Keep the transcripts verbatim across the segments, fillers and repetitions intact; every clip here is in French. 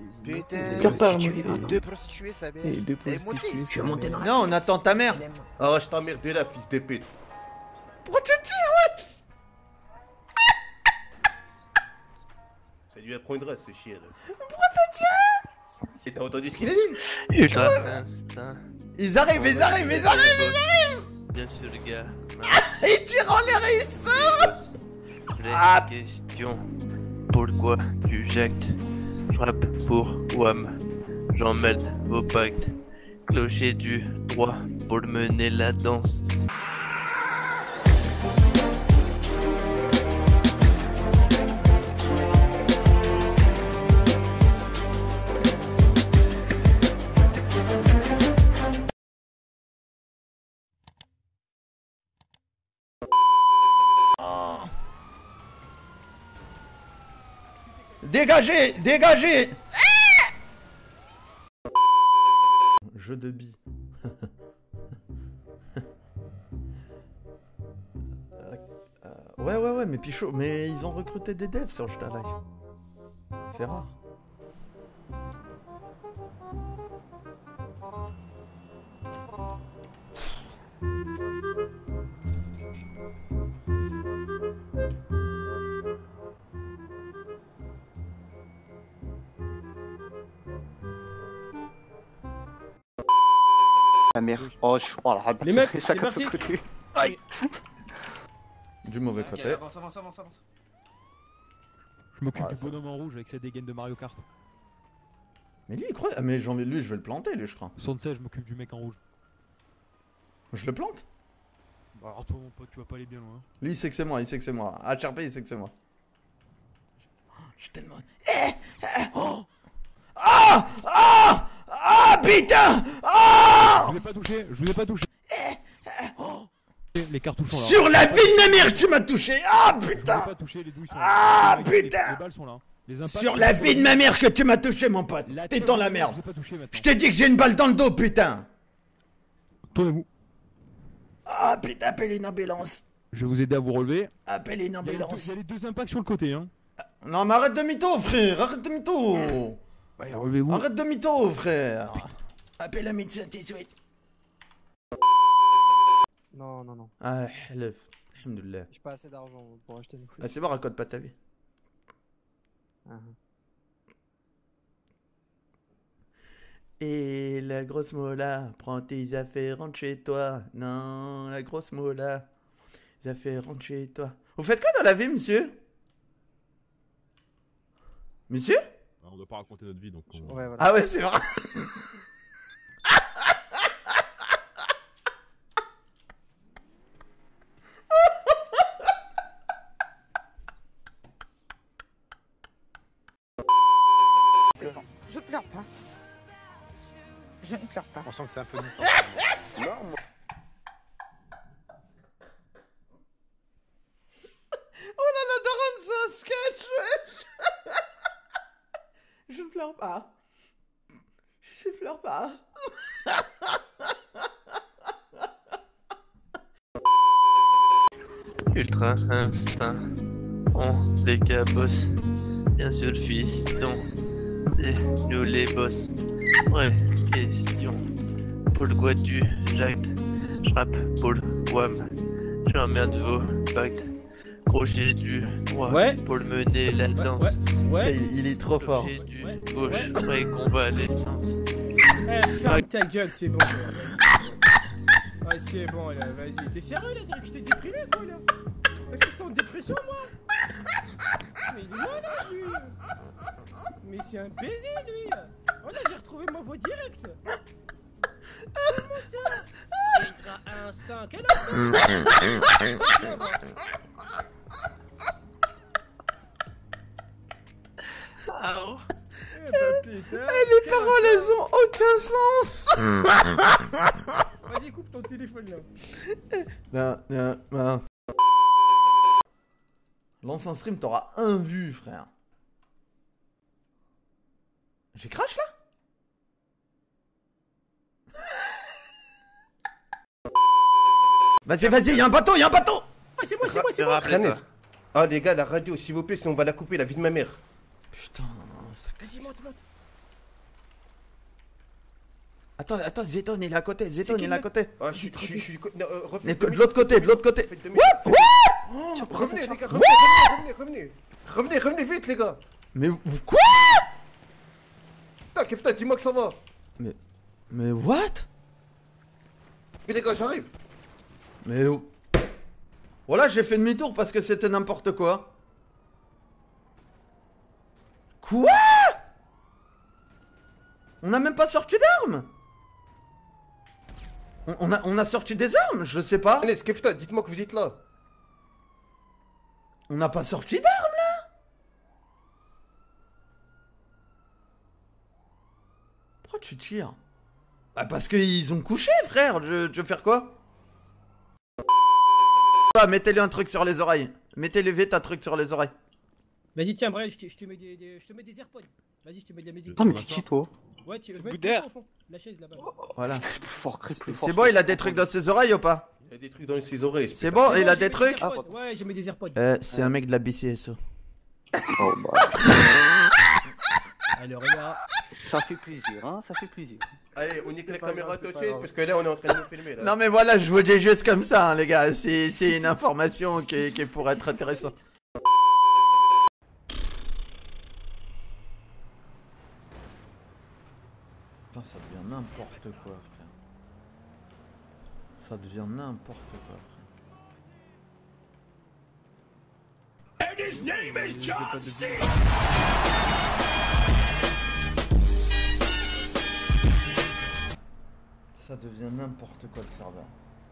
Putain, deux prostituées, ça mère. Et deux prostituées, ça mère. non, on attend ta mère. Ah, je t'emmerde là, fils de pute. Pourquoi tu tires, ouais? Ça lui apprendra ce chien là. Pourquoi t'as tiré? Et t'as entendu ce qu'il a dit? Ultra instinct. Ils arrivent, ils arrivent, ils arrivent, ils arrivent. Bien sûr, les gars. Ils tirent en l'air et ils sortent. Ah. Question. Pourquoi tu jactes? Frappe pour Wam. J'emmerde vos pactes. Clocher du droit pour mener la danse. Dégagez, dégagez. Jeu de billes. euh, ouais, ouais, ouais, mais Pichot, mais ils ont recruté des devs sur Jeta Life. C'est rare. La mère. Oh, je crois là. Les mecs, ça c'est parti. côté. Aïe. Du mauvais côté. Avance, avance, avance, avance. Je m'occupe Ah, du ça- bonhomme en rouge avec sa dégaine de Mario Kart. Mais lui, il croit. Ah, mais j'ai envie de lui, je vais le planter, lui, je crois. Sensei, je m'occupe du mec en rouge. Je le plante? Bah alors toi mon pote, tu vas pas aller bien loin. Lui, il sait que c'est moi, il sait que c'est moi. H R P, il sait que c'est moi. Oh, j'ai tellement. Eh eh, oh Ah Ah Ah putain Je Ah vous ai pas touché, je vous ai pas touché. Oh les cartouches sont là. Sur la vie de ma mère, tu m'as touché. Ah Je vous ai putain pas touché, les douilles sont là. Ah, Les- les- putain Les balles sont là. Les impacts Sur sont la là. vie de ma mère que tu m'as touché, mon pote. La T'es tête dans de la ma mère, merde. Je vous ai pas touché maintenant. Je t'ai dit que j'ai une balle dans le dos, putain. Tournez-vous. Ah putain, appelle une ambulance. Je vais vous aider à vous relever. Appelle une Il y a les deux- ambulance. il y a les deux impacts sur le côté hein. Non, mais arrête de mytho, frère. Arrête de mytho. Bah relevez-vous. Arrête de mytho, frère. Appelle un médecin tout de suite. Non, non, non. Ah, lève. Alhamdoulilah. J'ai pas assez d'argent pour acheter une Ah, flûte. c'est bon, raconte pas ta vie. Ah. Et la grosse mola, prends tes affaires, rentre chez toi. Non, la grosse mola, les affaires, rentre chez toi. Vous faites quoi dans la vie, monsieur? Monsieur? On doit pas raconter notre vie donc. On... Ouais, voilà. Ah ouais, c'est vrai. Je pleure pas. Je ne pleure pas. On sent que c'est un peu distant. Oh là là, daronne, c'est un sketch, wesh. Je ne pleure pas. Je ne pleure pas. Ultra instinct. On les cabosses. Bien sûr, fiston. C'est nous les boss. Vraie question. Pourquoi tu jactes? J'rappe pour le Wam. J'emmerde vos pactes. Crochet du droit Ouais. pour mener la danse. Ouais. Il, il est trop fort. Crochet du Ouais. gauche, Ouais. vraie convalescence. Eh, ferme ta gueule, c'est bon. Ouais, c'est bon là, vas-y. T'es sérieux là? T'as cru que j'étais déprimé quoi là? T'as cru que j'étais en dépression moi? Mais il est malade lui! Mais c'est un baiser lui! Oh là, j'ai retrouvé ma voix directe! Comment ça? Ultra instinct, quel instinct? Au. Eh bah putain! Eh, les quel paroles, elles ont aucun sens. Vas-y, coupe ton téléphone là. Non, non, non. Lance un stream, t'auras un vu, frère. J'ai crash là? Vas-y, vas-y, y'a un bateau, y'a un bateau! Ouais, c'est moi, c'est moi, c'est moi! Rappelez ça. Ah les gars, la radio, s'il vous plaît, sinon on va la couper, la vie de ma mère. Putain, ça... Vas-y, monte, monte! Attends, attends, Zeton il est à côté, Zeton il est à côté. Ah, je suis. Je suis. Je suis. non, euh, refaites Mais demi- de l'autre côté, de l'autre côté. faites demi- What? What? Oh, revenez, les gars, revenez, revenez, revenez, revenez, revenez vite, les gars. Mais quoi? Putain, Kefta, dis-moi que ça va. Mais. Mais what? Mais les gars, j'arrive. Mais où? Voilà, j'ai fait demi-tour parce que c'était n'importe quoi. Quoi? On n'a même pas sorti d'armes? on, on, a, on a sorti des armes? Je sais pas. Allez, Kefta, dites-moi que vous êtes là. On n'a pas sorti d'armes là? Pourquoi tu tires? Bah parce qu'ils ont couché frère, je, je vais faire quoi? Ah, mettez-lui un truc sur les oreilles. Mettez-lui vite un truc sur les oreilles. Vas-y, tiens, Brian, je te, je te mets des, des- je te mets des AirPods. Vas-y, je te mets de la musique. Putain, mais t'es qui toi? Ouais, tu. bout mets- d'air. au fond, la chaise là-bas. Voilà. Plus fort, crée plus C'est fort. bon, il a des trucs dans ses oreilles ou pas? Il y a des trucs dans ses oreilles. C'est bon, il a j'ai des mis trucs? AirPods. Ouais, j'ai mis des AirPods. Euh, c'est un mec de la B C S O. Oh, bah, Alors là. ça fait plaisir, hein, ça fait plaisir. Allez, on nique la pas caméra grave, tout de c'est pas suite grave. parce que là, on est en train de nous filmer. Là. Non mais voilà, je vous dis juste comme ça, hein, les gars. C'est c'est une information qui, qui pourrait être intéressante. Putain, ça devient n'importe quoi, frère. Ça devient n'importe quoi, frère. Ça devient n'importe quoi le serveur.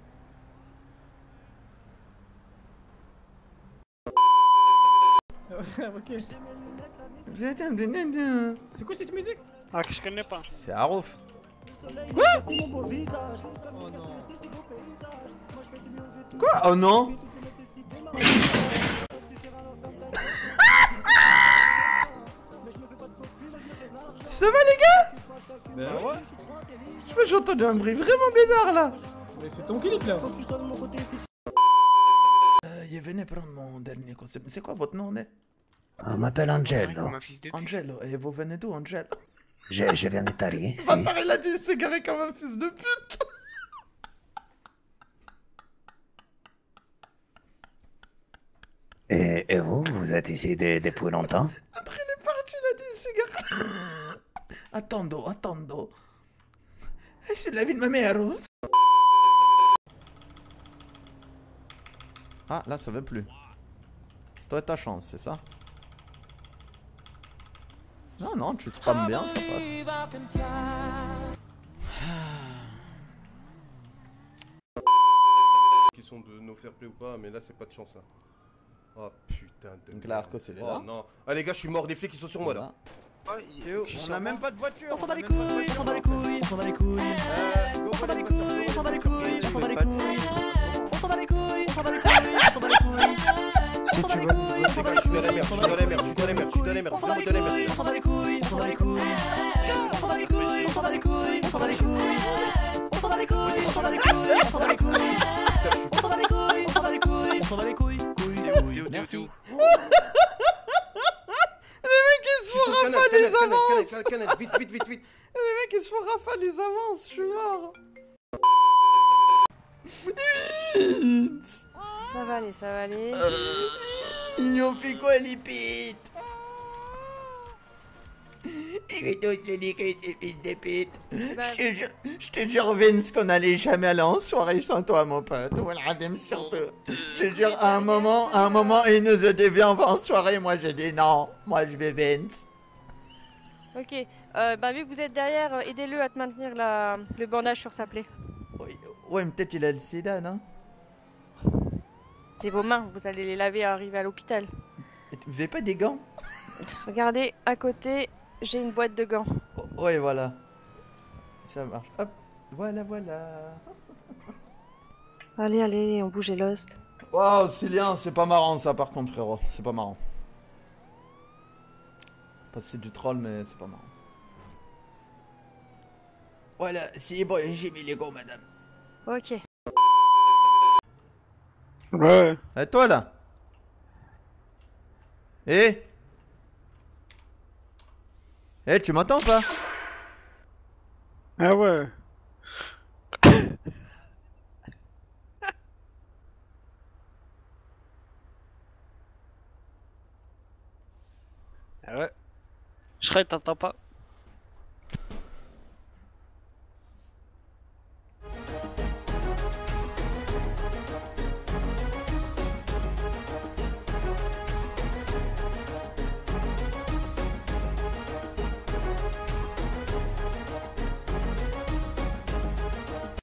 Ok. C'est C'est quoi cette musique? Ah, que je connais pas. Harouf. Oh non. Quoi? Oh non. Ça va les gars? Bah ouais. Je me j'ai entendu un bruit vraiment bizarre là. Mais c'est ton clip là. Euh, il venait prendre mon dernier concept. C'est quoi votre nom, né? On m'appelle Angelo. Ma fils de pute. Angelo. Et vous venez d'où, Angelo? Je, je viens d'Italie. Ça Si. paraît, il a dit c'est garé comme un fils de pute. Et, et vous, vous êtes ici de- depuis longtemps? Après il est parti, il a dit c'est garé. Attendo, attendo. Et c'est la vie de ma mère. oh. Ah, là ça veut plus. C'est toi ta chance, c'est ça? Non, non, tu spammes bien, ça passe. Qui sont de nos fair play ou pas, mais là, c'est pas de chance là. Oh putain de. Donc là, Arcos, il est Oh là. non. Ah les gars, je suis mort, les flics ils sont sur moi là. Théo, on a même pas de voiture. On s'en bat les couilles, on s'en bat les couilles, on s'en bat les couilles. On s'en bat les couilles, on s'en bat les couilles, on s'en bat les couilles. On s'en bat les couilles, on s'en bat les couilles, on s'en bat les couilles. On s'en bat les couilles, on s'en bat les Je suis dans la couilles, merde, je suis dans la merde, je suis dans la merde, je suis dans la merde, on s'en bat les je suis dans la couilles, merde. on s'en bat les couilles, on s'en bat les couilles. On s'en bat les couilles, on s'en bat les couilles, on s'en bat les couilles. On s'en bat les couilles, on s'en bat les couilles, on s'en bat les couilles. On s'en bat les couilles, on s'en bat les couilles, on s'en bat les couilles. Théo, Théo, Théo. Ils se font rafale, ils avancent. Canette, canette, vite, vite, vite, vite. Les mecs ils se font rafale, ils avancent, je suis mort. Ça va aller, ça va aller. Ils ont fait quoi les pites? Je vais tous les niquer ces fils de pute. bah, Je te jure, je te jure Vince qu'on allait jamais aller en soirée sans toi mon pote. Ou Adem surtout. Je te jure à un moment, à un moment il nous a dit viens on va en soirée. Moi j'ai dit non, moi je vais Vince. Ok, euh, bah vu que vous êtes derrière, euh, aidez-le à te maintenir la... le bandage sur sa plaie. Oui, ouais mais peut-être il a le sida non? C'est vos mains, vous allez les laver et arriver à l'hôpital. Vous avez pas des gants? Regardez, à côté, j'ai une boîte de gants. Oh, ouais voilà. Ça marche. Hop, voilà voilà. Allez, allez, on bouge les Lost. Waouh, Cilien, c'est pas marrant ça par contre frérot, c'est pas marrant. Pas que c'est du troll mais c'est pas marrant. Voilà, c'est bon, j'ai mis les gants madame. Ok. Ouais. Et toi là? Eh? Eh, tu m'entends pas? Ah ouais. Ah ouais. Je serais, t'entends pas?